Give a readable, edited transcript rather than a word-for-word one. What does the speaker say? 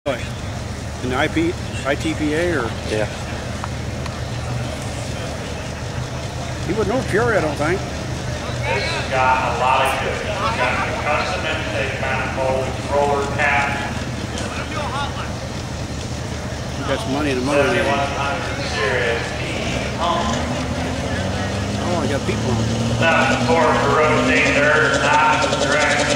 In the ITPA or? Yeah. He would know Fury, I don't think. This has got a lot of good. It's got the custom intake manifold, roller cap. He got some money in the motor. 7100 series pump. Oh, I got people on. Not the torque to rotate dirt, not the direct